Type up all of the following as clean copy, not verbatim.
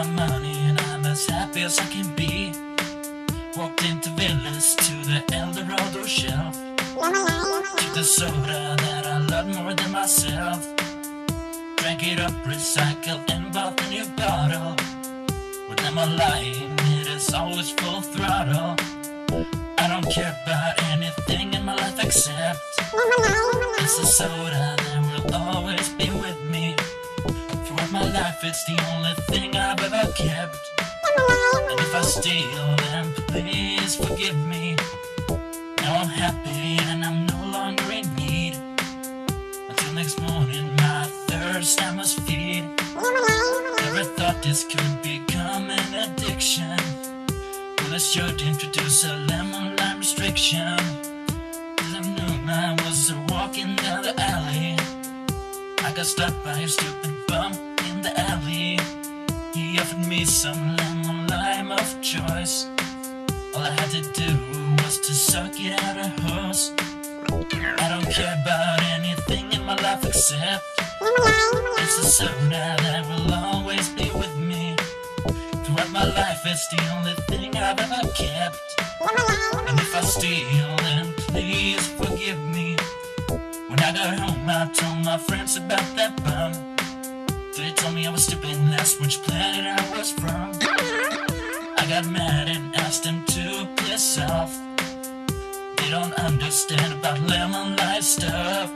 my money and I'm as happy as I can be. Walked into Villas to the Eldorado shelf. Took the soda that I love more than myself. Drank it up, recycled and bought a new bottle. When I'm lying, it is always full throttle. I don't care about anything in my life except it's the soda that will always be with me. Throughout my life, it's the only thing I've ever kept. And if I steal, then please forgive me. Now I'm happy and I'm no longer in need. Until next morning, my thirst I must feed. Never thought this could become an addiction. Well, I should introduce a lemon lime restriction. Till I knew I was walking down the alley. I got stopped by a stupid bum in the alley. He offered me some lemon lime of choice. All I had to do was to suck it out a hose. I don't care about anything in my life except it's the soda that will always be with me. Throughout my life, it's the only thing I've ever kept. And if I steal, then please forgive me. When I got home, I told my friends about that bum. They told me I was stupid and asked which planet I was from. I got mad and asked them to piss off. They don't understand about lemon lime stuff.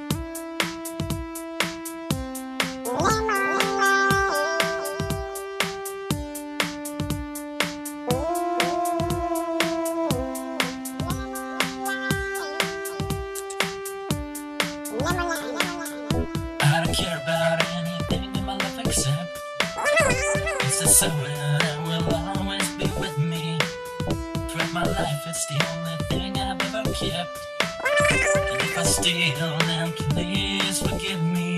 I don't care about anything in my life except it's the soda that will always be with me. Throughout my life, it's the only thing I've ever kept. And if I steal, then please forgive me.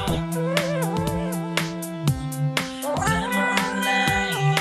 Lemon lime.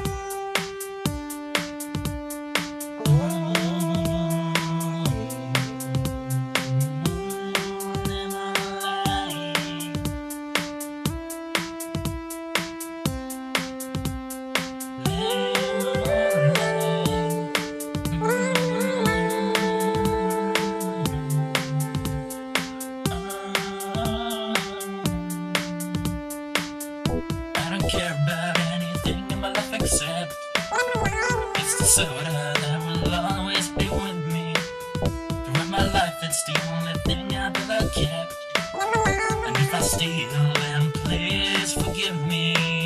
I don't care about anything in my life except it's the soda that will always be with me. Throughout my life, it's the only thing I've ever kept. And if I steal, then please forgive me.